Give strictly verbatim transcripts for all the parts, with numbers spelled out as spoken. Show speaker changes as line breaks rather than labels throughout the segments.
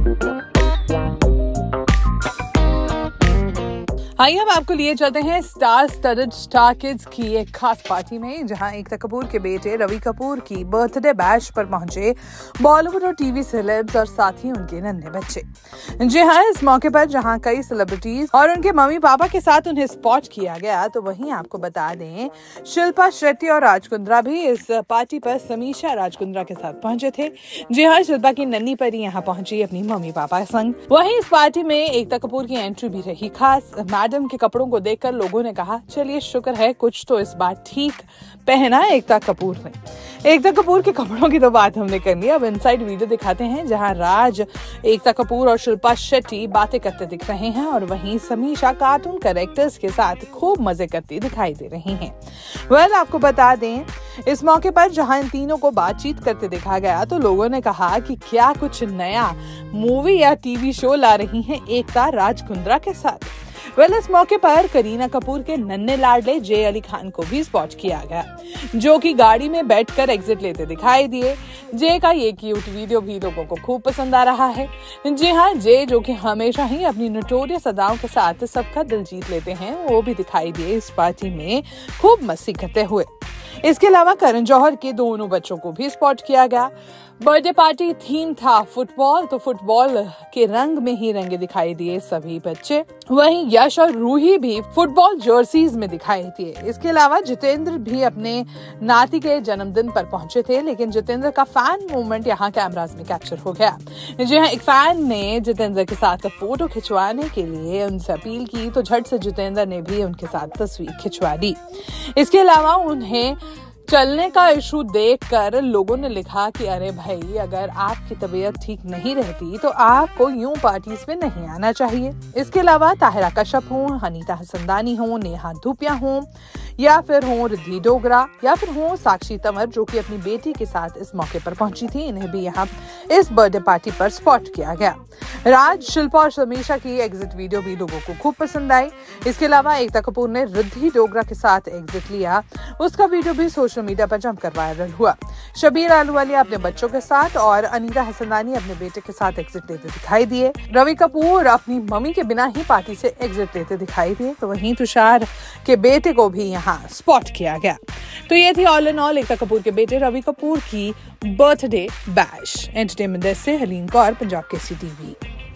आइए अब आपको लिए चलते हैं स्टार स्टडड स्टार किड्स की एक खास पार्टी में, जहां एकता कपूर के बेटे रवि कपूर की बर्थडे बैश पर पहुंचे बॉलीवुड और टीवी सेलेब्स और साथ ही उनके नन्हे बच्चे। जी हां, इस मौके पर जहां कई सेलिब्रिटीज और उनके मम्मी पापा के साथ उन्हें स्पॉट किया गया, तो वहीं आपको बता दें शिल्पा शेट्टी और राज कुंद्रा भी इस पार्टी पर समीक्षा राज कुंद्रा के साथ पहुंचे थे। जी हां, शिल्पा की नन्ही परी यहाँ पहुंची अपनी मम्मी पापा संग। वहीं इस पार्टी में एकता कपूर की एंट्री भी रही खास। मैडम के कपड़ों को देखकर लोगों ने कहा, चलिए शुक्र है कुछ तो इस बार ठीक पहना एकता कपूर ने। एकता कपूर के कपड़ों की तो बात हमने कर ली, अब इनसाइड वीडियो दिखाते हैं जहां राज, एकता कपूर और शिल्पा शेट्टी बातें करते दिख रहे हैं और वहीं समीक्षा कार्टून कैरेक्टर्स के साथ खूब मजे करती दिखाई दे रही हैं। वेल आपको बता दें, इस मौके पर जहां इन तीनों को बातचीत करते देखा गया, तो लोगों ने कहा कि क्या कुछ नया मूवी या टीवी शो ला रही हैं एकता राज कुंद्रा के साथ। वेल इस मौके पर करीना कपूर के नन्हे लाडले जय अली खान को भी स्पॉट किया गया, जो कि गाड़ी में बैठकर एग्जिट लेते दिखाई दिए। जय का ये क्यूट वीडियो भी लोगों को खूब पसंद आ रहा है। जी हाँ, जय जो कि हमेशा ही अपनी नोटोरियस अदाओं के साथ सबका दिल जीत लेते हैं, वो भी दिखाई दिए इस पार्टी में खूब मस्ती करते हुए। इसके अलावा करण जौहर के दोनों बच्चों को भी स्पॉट किया गया। बर्थडे पार्टी थीम था फुटबॉल, तो फुटबॉल के रंग में ही रंगे दिखाई दिए सभी बच्चे। वहीं यश और रूही भी फुटबॉल जर्सीज में दिखाई दिए। इसके अलावा जितेंद्र भी अपने नाती के जन्मदिन पर पहुंचे थे, लेकिन जितेंद्र का फैन मूवमेंट यहाँ कैमरास में कैप्चर हो गया। जी हाँ, एक फैन ने जितेंद्र के साथ फोटो खिंचवाने के लिए उनसे अपील की, तो झट से जितेंद्र ने भी उनके साथ तस्वीर खिंचवा दी। इसके अलावा उन्हें चलने का इशू देखकर लोगों ने लिखा कि अरे भाई, अगर आपकी तबीयत ठीक नहीं रहती तो आपको यूं पार्टीज में नहीं आना चाहिए। इसके अलावा ताहिरा कश्यप हो, अनीता हसनदानी हो, नेहा धूपिया हो, या फिर हो रिद्धि डोगरा, या फिर हो साक्षी तंवर, जो कि अपनी बेटी के साथ इस मौके पर पहुंची थी, इन्हें भी यहाँ इस बर्थडे पार्टी पर स्पॉट किया गया। राज, शिल्पा और समीक्षा की एग्जिट वीडियो भी लोगों को खूब पसंद आई। इसके अलावा एकता कपूर ने रिद्धि डोगरा के साथ एग्जिट लिया, उसका वीडियो भी सोशल मीडिया पर जमकर वायरल हुआ। शबीर आलूवालिया अपने बच्चों के साथ और अनीता हसनदानी अपने बेटे के साथ एग्जिट लेते दिखाई दिए। रवि कपूर अपनी मम्मी के बिना ही पार्टी से एग्जिट लेते दिखाई दिए, तो वहीं तुषार के बेटे को भी यहाँ स्पॉट किया गया। तो ये थी all in all Ekta Kapoor के बेटे रवि कपूर की बर्थडे बैश। एंटरटेनमेंट डेस्क से Haleem Kaur, Punjab Kesari TV.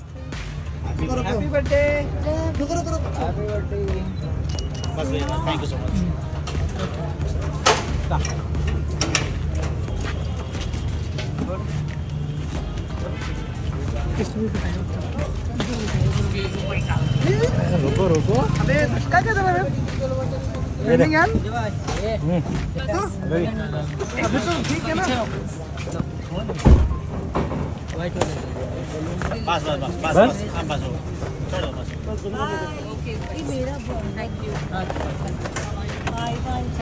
Happy birthday, happy birthday, thank you so much. रुको रुको, अबे धक्का क्या दबा रहे हो? यार अभी तो ठीक है ना। बस बस बस बस बस हम बस हो, छोड़ो बस। ओके, मेरा थैंक यू। Bye bye.